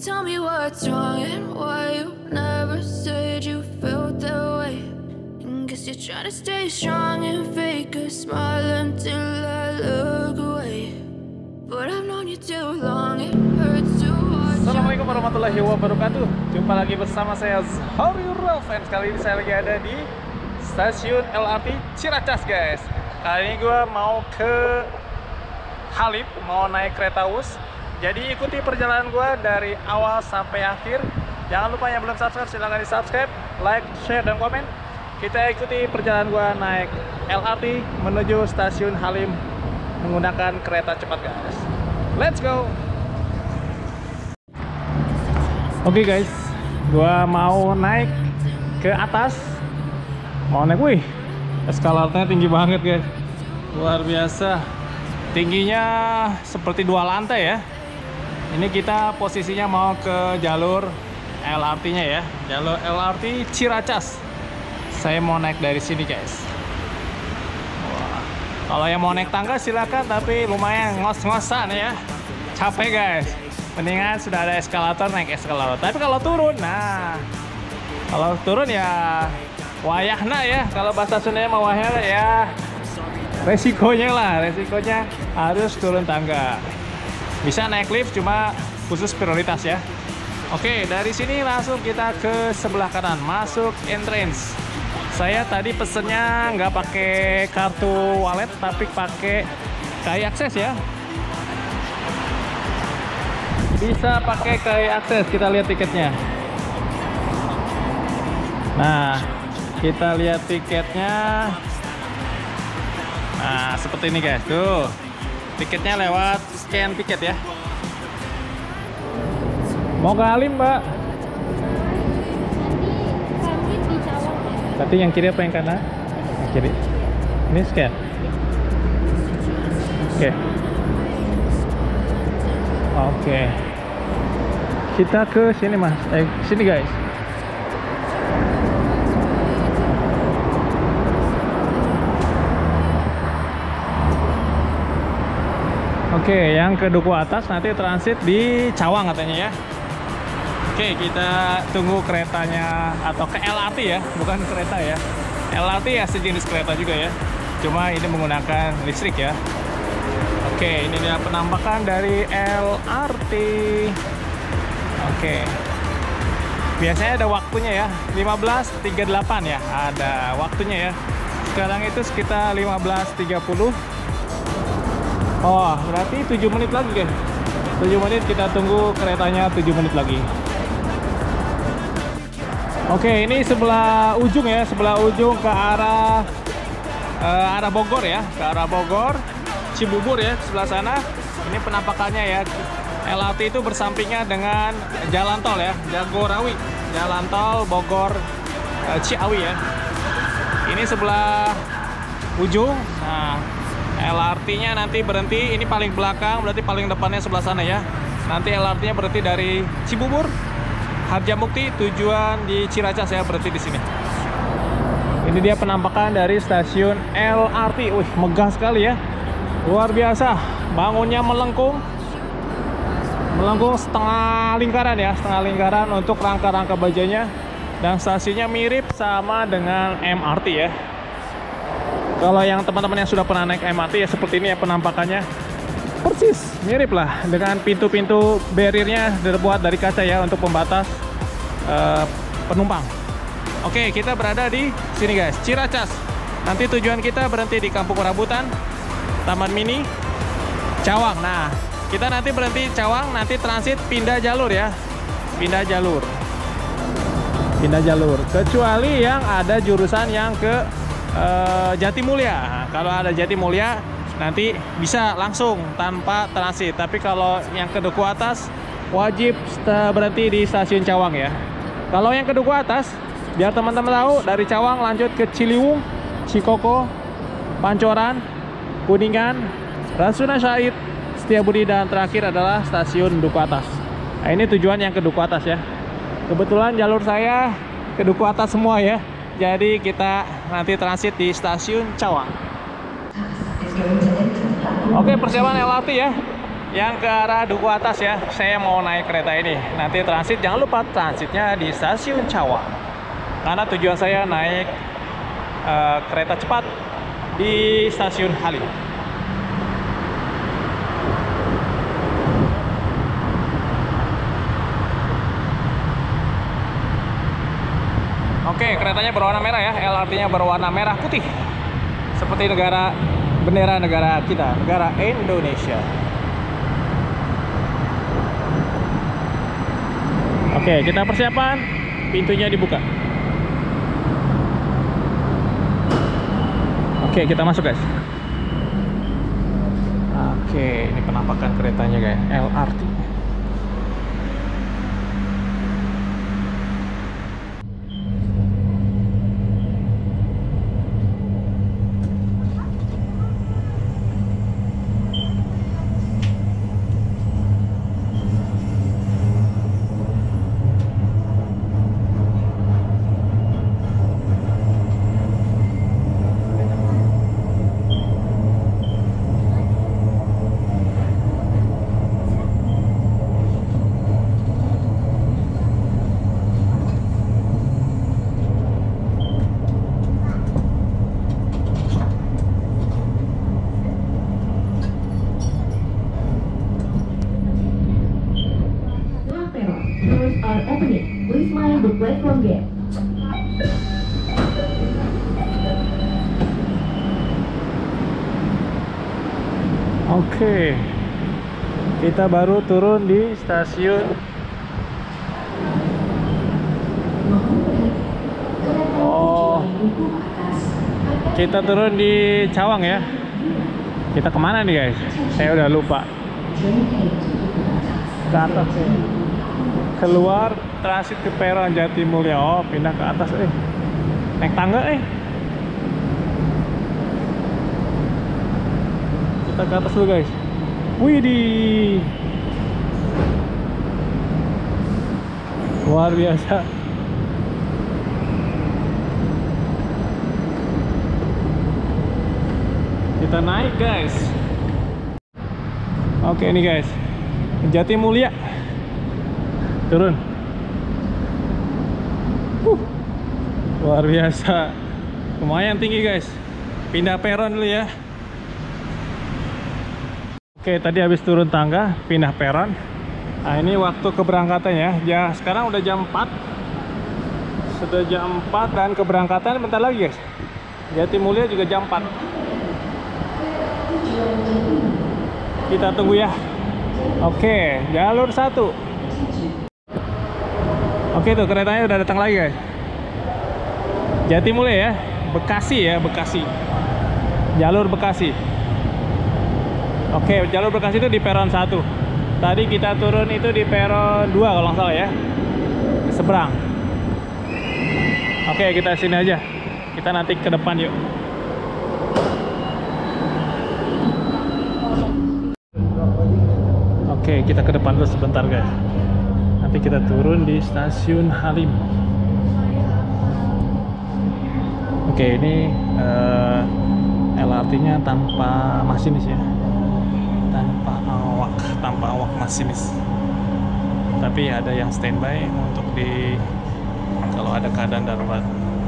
Tell me what's wrong and why you never said you felt that way. And guess you're trying to stay strong and fake a smile until I look away. But I've known you too long, it hurts to watch. Assalamualaikum warahmatullahi wabarakatuh. Jumpa lagi bersama saya Zahari Rafen. Kali ini saya lagi ada di stasiun LRT Ciracas, guys. Kali ini gue mau ke Halim, mau naik kereta Wus. Jadi ikuti perjalanan gue dari awal sampai akhir. Jangan lupa yang belum subscribe, silahkan di subscribe, like, share, dan komen. Kita ikuti perjalanan gue naik LRT menuju stasiun Halim menggunakan kereta cepat, guys. Let's go. Oke, guys, gue mau naik ke atas. Mau naik, wih, eskalatornya tinggi banget, guys. Luar biasa. Tingginya seperti 2 lantai ya. Ini kita posisinya mau ke jalur LRT-nya ya. Jalur LRT Ciracas. Saya mau naik dari sini, guys. Wah. Kalau yang mau naik tangga silakan, tapi lumayan ngos-ngosan ya. Capek, guys. Mendingan sudah ada eskalator, naik eskalator. Tapi kalau turun, nah, kalau turun ya wayahna ya. Kalau bahasa Sundanya mau wayahna ya. Resikonya harus turun tangga. Bisa naik lift, cuma khusus prioritas ya. Oke, dari sini langsung kita ke sebelah kanan, masuk entrance. Saya tadi pesennya nggak pakai kartu wallet, tapi pakai KAI Akses ya. Bisa pakai KAI Akses, kita lihat tiketnya. Nah, kita lihat tiketnya. Nah, seperti ini, guys. Tuh, tiketnya lewat scan tiket ya. Mau ke Halim, Mbak? Berarti yang kiri apa yang kanan? Yang kiri. Ini scan. Oke. Oke. Kita ke sini, Mas. Sini, guys. Oke, yang ke Duku Atas nanti transit di Cawang katanya ya. Oke, kita tunggu keretanya atau ke LRT ya, bukan kereta ya. LRT ya sejenis kereta juga ya. Cuma ini menggunakan listrik ya. Oke, ini dia penampakan dari LRT. Oke. Biasanya ada waktunya ya, 15.38 ya. Ada waktunya ya. Sekarang itu sekitar 15.30. Oh, berarti 7 menit lagi, guys. 7 menit, kita tunggu keretanya 7 menit lagi. Oke, ini sebelah ujung ya, sebelah ujung ke arah Bogor ya, ke arah Bogor, Cibubur ya, sebelah sana. Ini penampakannya ya. LRT itu bersampingnya dengan jalan tol ya, Jagorawi, jalan tol Bogor Ciawi ya. Ini sebelah ujung. Nah, LRT-nya nanti berhenti, ini paling belakang, berarti paling depannya sebelah sana ya. Nanti LRT-nya berhenti dari Cibubur, Harjamukti, tujuan di Ciracas ya, berhenti di sini. Ini dia penampakan dari stasiun LRT. Wih, megah sekali ya. Luar biasa. Bangunnya melengkung setengah lingkaran ya, setengah lingkaran untuk rangka-rangka bajanya. Dan stasiunnya mirip sama dengan MRT ya. Kalau yang teman-teman yang sudah pernah naik MRT ya seperti ini ya penampakannya. Persis, mirip lah dengan pintu-pintu barriernya terbuat dari kaca ya untuk pembatas penumpang. Oke, kita berada di sini, guys, Ciracas. Nanti tujuan kita berhenti di Kampung Rambutan, Taman Mini, Cawang. Nah, kita nanti berhenti Cawang, nanti transit pindah jalur ya. Pindah jalur. Kecuali yang ada jurusan yang ke Jatimulya. Nah, kalau ada Jatimulya nanti bisa langsung tanpa transit. Tapi kalau yang ke Duku Atas wajib berhenti di stasiun Cawang ya. Kalau yang ke Duku Atas, biar teman-teman tahu, dari Cawang lanjut ke Ciliwung, Cikoko, Pancoran, Kuningan, Rasuna Said, Setiabudi, dan terakhir adalah stasiun Duku Atas. Nah, ini tujuan yang ke Duku Atas ya. Kebetulan jalur saya ke Duku Atas semua ya. Jadi kita nanti transit di stasiun Cawang. Oke, persiapan LRT ya. yang ke arah Duku Atas ya. Saya mau naik kereta ini. Nanti transit, jangan lupa transitnya di stasiun Cawang. Karena tujuan saya naik kereta cepat di stasiun Halim. Oke, keretanya berwarna merah ya. LRT-nya berwarna merah putih. Seperti bendera negara kita, negara Indonesia. Oke, kita persiapan. Pintunya dibuka. Oke, kita masuk guys. Oke, ini penampakan keretanya guys, LRT. Oke, kita baru turun di stasiun. Oh, kita turun di Cawang ya. Kita kemana nih guys? Saya udah lupa. Ke atas ya. Keluar transit ke peron Jatimulya. Oh, pindah ke atas naik tangga Kita ke atas dulu guys. Widih, luar biasa. Kita naik guys. Oke ini guys, Jatimulya. Turun. Luar biasa. Lumayan tinggi guys. Pindah peron dulu ya. Oke, tadi habis turun tangga, pindah peron. Nah, ini waktu keberangkatannya. Ya, sekarang udah jam 4. Sudah jam 4 dan keberangkatan bentar lagi, guys. Jatimulya juga jam 4. Kita tunggu ya. Oke, jalur 1. Oke, tuh keretanya udah datang lagi, guys. Jatimulya ya, Bekasi ya, Bekasi. Jalur Bekasi. Oke, jalur Bekasi itu di peron 1. Tadi kita turun itu di peron 2 kalau nggak salah ya. Seberang. Oke, kita sini aja. Kita nanti ke depan yuk. Oke, kita ke depan dulu sebentar guys. Nanti kita turun di stasiun Halim. Oke, ini LRT-nya tanpa masinis ya. Tanpa awak masinis, tapi ada yang standby untuk kalau ada keadaan darurat.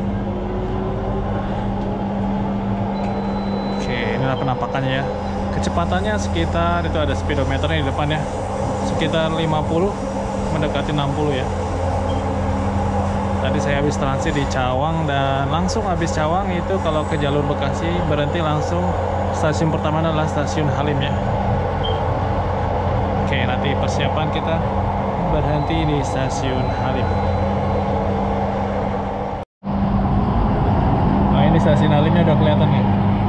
Oke, inilah penampakannya ya. Kecepatannya sekitar, itu ada speedometernya di depan ya, sekitar 50 mendekati 60 ya. Tadi saya habis transit di Cawang, dan langsung habis Cawang itu kalau ke jalur Bekasi berhenti langsung stasiun pertama adalah stasiun Halim ya. Oke, nanti persiapan kita berhenti di stasiun Halim. Nah, ini stasiun Halimnya udah kelihatan ya.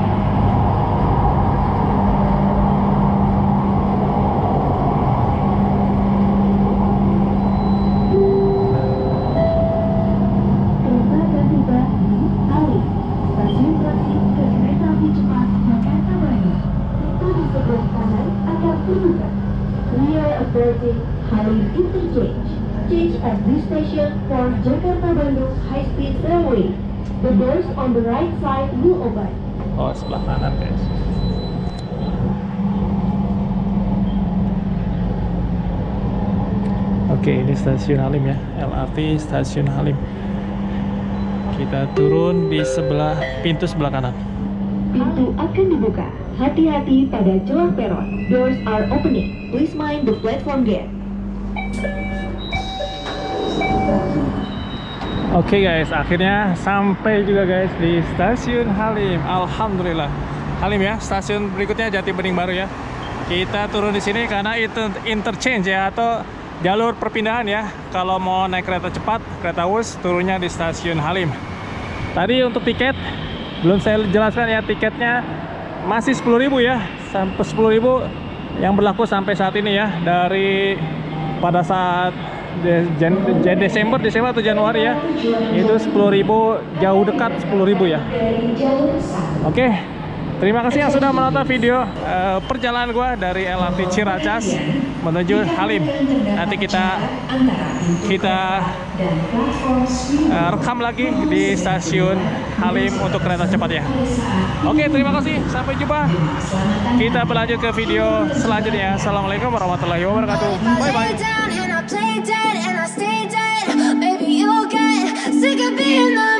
Halim Interchange. Change at this station for Jakarta Bandung High Speed Railway. The doors on the right side will open. Oh, sebelah kanan guys. Oke, ini stasiun Halim ya, LRT stasiun Halim. Kita turun di pintu sebelah kanan. Pintu akan dibuka. Hati-hati pada celah peron. Doors are opening. Please mind the platform gate. Oke guys, akhirnya sampai juga guys di stasiun Halim. Alhamdulillah. Halim ya, stasiun berikutnya Jati Bening Baru ya. Kita turun di sini karena itu interchange ya, atau jalur perpindahan ya. Kalau mau naik kereta cepat, kereta Wus, turunnya di stasiun Halim. Tadi untuk tiket belum saya jelaskan ya, tiketnya masih 10.000 ya, sampai 10.000 yang berlaku sampai saat ini ya, dari pada saat Desember atau Januari ya, itu 10.000, jauh dekat 10.000 ya. Oke, terima kasih yang sudah menonton video perjalanan gua dari LRT Ciracas menuju Halim. Nanti kita rekam lagi di stasiun Halim untuk kereta cepat ya. Oke, terima kasih, sampai jumpa. Kita berlanjut ke video selanjutnya. Assalamualaikum warahmatullahi wabarakatuh. Bye bye. Baby, you'll get sick of being the